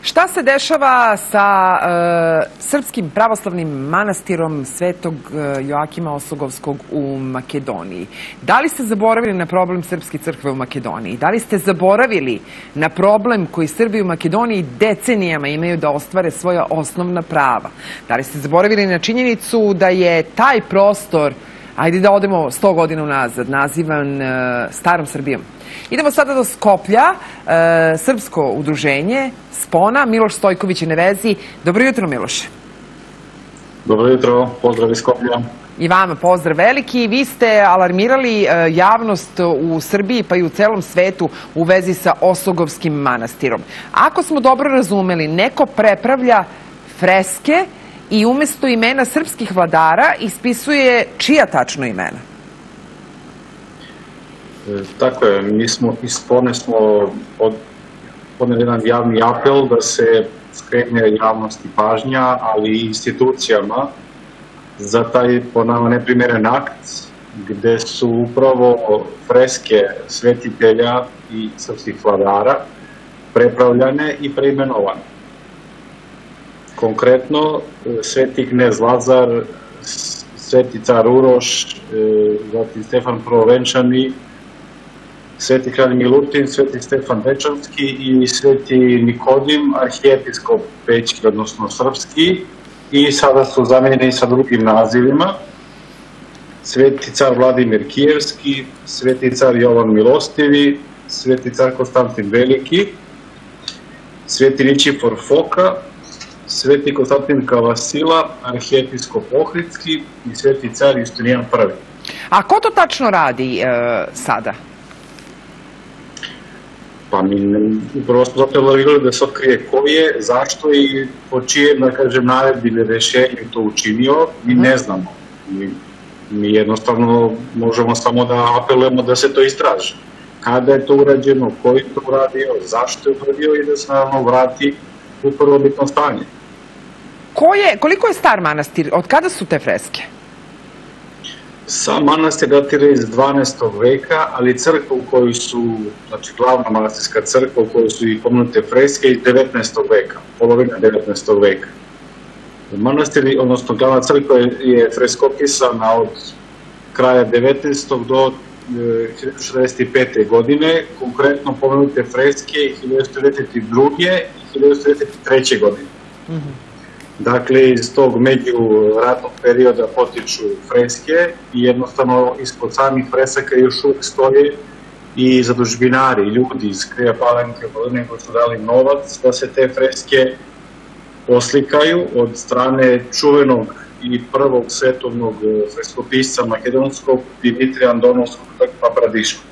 Šta se dešava sa Srpskim pravoslavnim manastirom Svetog Joakima Osogovskog u Makedoniji? Da li ste zaboravili na problem Srpske crkve u Makedoniji? Da li ste zaboravili na problem koji Srbi u Makedoniji decenijama imaju da ostvare svoja osnovna prava? Da li ste zaboravili na činjenicu da je taj prostor, ajde da odemo 100 godina unazad, nazivan Starom Srbijom? Idemo sada do Skoplja, srpsko udruženje Spona. Miloš Stojković je na vezi. Dobro jutro, Miloše. Dobro jutro, pozdrav iz Skoplja. I vama pozdrav veliki. Vi ste alarmirali javnost u Srbiji pa i u celom svetu u vezi sa Osogovskim manastirom. Ako smo dobro razumeli, neko prepravlja freske i umesto imena srpskih vladara ispisuje čija tačno imena? Tako je, mi smo iz Spone podneli jedan javni apel da se skrene javnosti pažnja, ali i institucijama za taj po nama neprimeren akt gde su upravo freske svetitelja i srpskih vladara prepravljane i preimenovane. Konkretno, sveti knez Lazar, sveti car Uroš, zatim Stefan Prvovenčani, sveti kralj Milutin, sveti Stefan Dečanski i sveti Nikodim, arhijepiskop pećki, odnosno srpski, i sada su zamenjeni sa drugim nazivima. Sveti car Vladimir Kijevski, sveti car Jovan Milostivi, sveti car Konstantin Veliki, sveti Ničifor Foka, sveti Konstantin Kavasila, arhijepiskop Ohridski i sveti car Justinijan I. A ko to tačno radi sada? Pa mi upravo smo zato alarmirali da se otkrije ko je, zašto i po čijem, da kažem, naredbi ili rešenju to učinio, mi ne znamo. Mi jednostavno možemo samo da apelujemo da se to istraži. Kada je to urađeno, ko je to uradio, zašto je uradio i da se naravno vrati u prvobitno stanje. Koliko je star manastir? Od kada su te freske? Sam manastir datira iz 12. veka, ali crkva u kojoj su, znači glavna manastirska crkva u kojoj su i pomenute freske iz 19. veka, polovina 19. veka. Manastir, odnosno glavna crkva je freskopisana od kraja 19. do 1965. godine, konkretno pomenute freske 1992. i 1993. godine. Dakle, iz tog međuratnog perioda potiču freske i jednostavno ispod samih fresaka još uvijek stoje i zadužbinari, ljudi iz Krija Palanke, koji su dali novac da se te freske oslikaju od strane čuvenog i prvog svetovnog freskopisca makedonskog Dimitrija Andonovskog Papradiškog.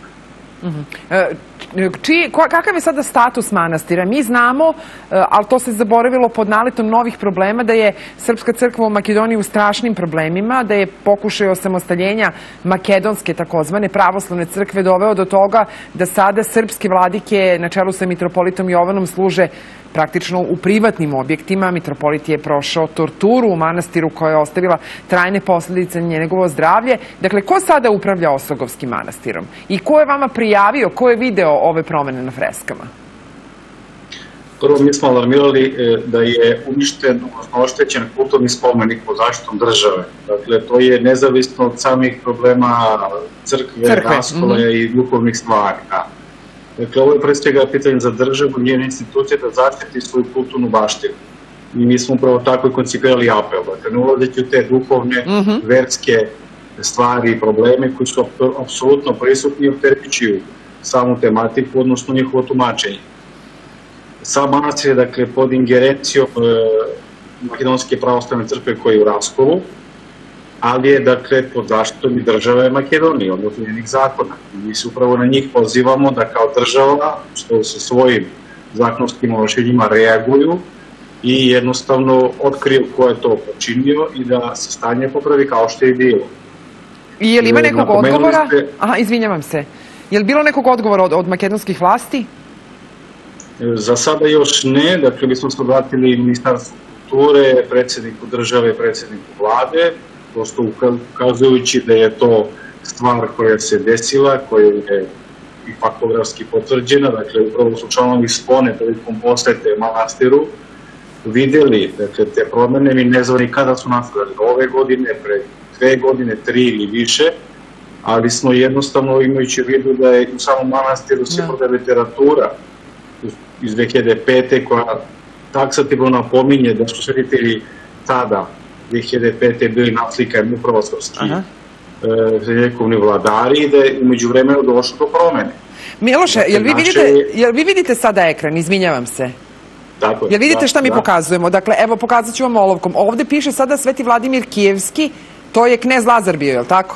Kakav je sada status manastira? Mi znamo, ali to se zaboravilo pod naletom novih problema, da je Srpska crkva u Makedoniji u strašnim problemima, da je pokušaj osamostaljenja makedonske takozvane pravoslavne crkve doveo do toga da sada srpske vladike na čelu sa mitropolitom Jovanom služe praktično u privatnim objektima. Mitropolit je prošao torturu u manastiru koja je ostavila trajne posledice na njegovo zdravlje. Dakle, ko sada upravlja Osogovskim manastirom? I ko je vama prijavio, ko je video ove promene na freskama? Prvo, mi smo alarmirali da je uništen, odnosno oštećen kulturni spomenik pod zaštitom države. Dakle, to je nezavisno od samih problema crkve, raskole i duhovnih stvari. Dakle, ovo je pre svega pitanje za državu, njene institucije da zaštiti svoju kulturnu baštinu. I mi smo upravo tako i koncipirali apel. Dakle, ne ulazeći u te duhovne, verske stvari i probleme koji su apsolutno prisutni i opterećuju samu tematiku, odnosno njihovo tumačenje. Sam manastir je, dakle, pod ingerencijom Makedonske pravoslavne crkve koja je u raskolu, ali je, dakle, pod zaštitom i države Makedonije, odnosno njenih zakona. Mi se upravo na njih pozivamo da kao država, što sa svojim zakonskim ovlašćenjima reaguju i jednostavno otkriju ko je to počinio i da se stanje popravi kao što je bilo. I je li ima nekog odgovora? Aha, izvinjavam se. Je li bilo nekog odgovora od makedonskih vlasti? Za sada još ne. Dakle, mi smo se obratili Ministarstvu kulture, predsjedniku države, predsjedniku vlade, prosto ukazujući da je to stvar koja se desila, koja je i faktografski potvrđena, dakle upravo su članovi Spone prilikom posete manastiru videli, dakle, te promene, mi ne znamo kada su nastale, ove godine, pre 2 godine, 3 ili više, ali smo jednostavno imajući u vidu da je u samom manastiru se prodaje literatura iz 2005. koja taksativno napominje da su svetitelji tada, 2005. bili naslikani upravo srpski srednjevekovni vladari i da je umeđu vremenu došlo do promene. Miloše, jel vi vidite sada ekran, izvinjavam se? Jel vidite šta mi pokazujemo? Dakle, evo pokazat ću vam olovkom. Ovde piše sada Sveti Vladimir Kijevski, to je knez Lazar bio, je li tako?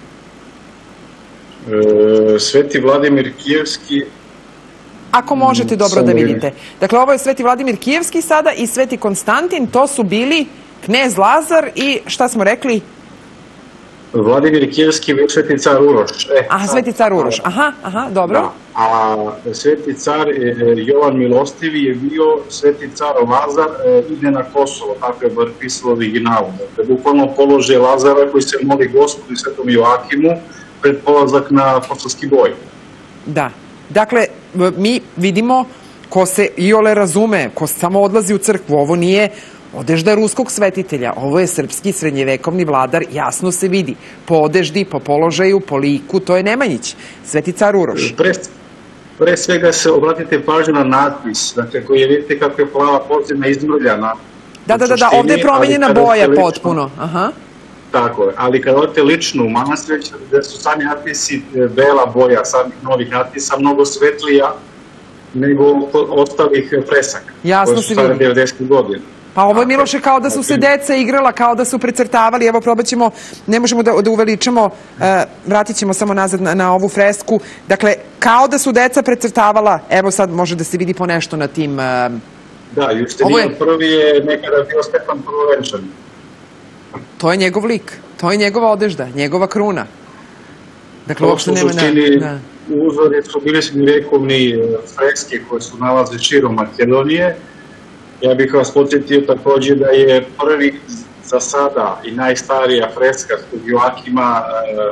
Sveti Vladimir Kijevski... Ako možete dobro da vidite. Dakle, ovo je Sveti Vladimir Kijevski sada i Sveti Konstantin, to su bili knez Lazar i šta smo rekli? Vladimir Kijevski je Sveti car Uroš. Aha, Sveti car Uroš. Aha, dobro. A Sveti car Jovan Milostivi je bio Sveti car Lazar, ide na Kosovo, tako je bar pisalo originalu. Dakle, bukvalno položaj Lazara koji se moli Gospodu i Svetom Joakimu pred polazak na kosovski boj. Da. Dakle, mi vidimo ko se iole razume, ko samo odlazi u crkvu. Ovo nije odežda ruskog svetitelja, ovo je srpski srednjevekovni vladar, jasno se vidi. Po odeždi, po položaju, po liku, to je Nemanjić, Sveti car Uroš. Pre svega se obratite pažnju na natpis, dakle koji je, vidite kako je plava podzemna izmrljana. Da, ovde je promenjena boja potpuno. Tako je, ali kada odete lično u manastir, gde su sami natpisi bela boja, samih novih natpisa, mnogo svetlija nego ostalih fresaka, koje su stare 90. godina. Pa ovo je, Miloše, kao da su se deca igrala, kao da su precrtavali, evo probat ćemo, ne možemo da uveličamo, vratit ćemo samo nazad na ovu fresku, dakle, kao da su deca precrtavala, evo sad može da se vidi po nešto na tim... Da, Justinijan prvi je nekada bio Stefan Prvovenčan. To je njegov lik, to je njegova odežda, njegova kruna. Dakle, uopšte nema... To su u suštini uzori, su bili srednjevekovni freske koje su nalaze širom Makedonije. Ja bih vas podsjetio takođe da je prvi za sada i najstarija freska Svetog Joakima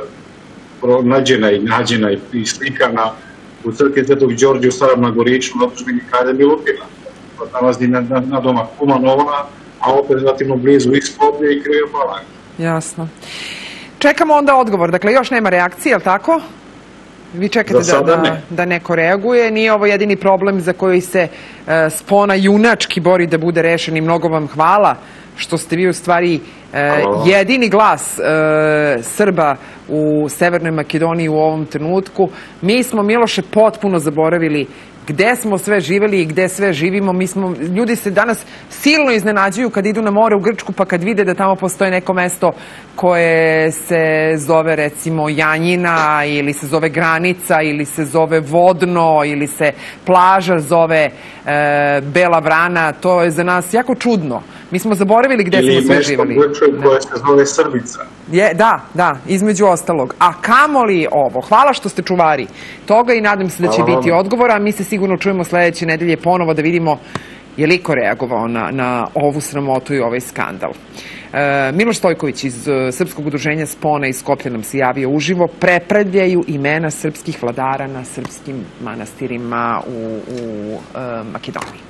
nađena i slikana u crkvi Svetog Đorđa u Starom Nagoriču na otadžbini Kralja Milutina. Nalazi na domak Kumanova, a opet relativno blizu i Skoplja i Krive Palanke. Jasno. Čekamo onda odgovor. Dakle, još nema reakcije, je li tako? Vi čekate da neko reaguje. Nije ovo jedini problem za koji se Spona junački bori da bude rešen i mnogo vam hvala što ste vi u stvari jedini glas Srba u Severnoj Makedoniji u ovom trenutku. Mi smo, Miloše, potpuno zaboravili gde smo sve živeli i gde sve živimo. Ljudi se danas silno iznenađuju kad idu na more u Grčku pa kad vide da tamo postoje neko mesto koje se zove recimo Janjina ili se zove Granica ili se zove Vodno ili se plaža zove Bela Vrana. To je za nas jako čudno. Mi smo zaboravili gde smo sve živeli. Ili mesto u Grčkoj koje se zove Srbica. Da, između ostalog. A kamoli ovo? Hvala što ste čuvari toga i nadam se da će biti odgovora. Mi se sigurno čujemo sledeće nedelje ponovo da vidimo je li iko reagovao na ovu sramotu i ovaj skandal. Miloš Stojković iz Srpskog udruženja Spona iz Skoplja nam se javio uživo. Prepravljaju imena srpskih vladara na srpskim manastirima u Makedoniji.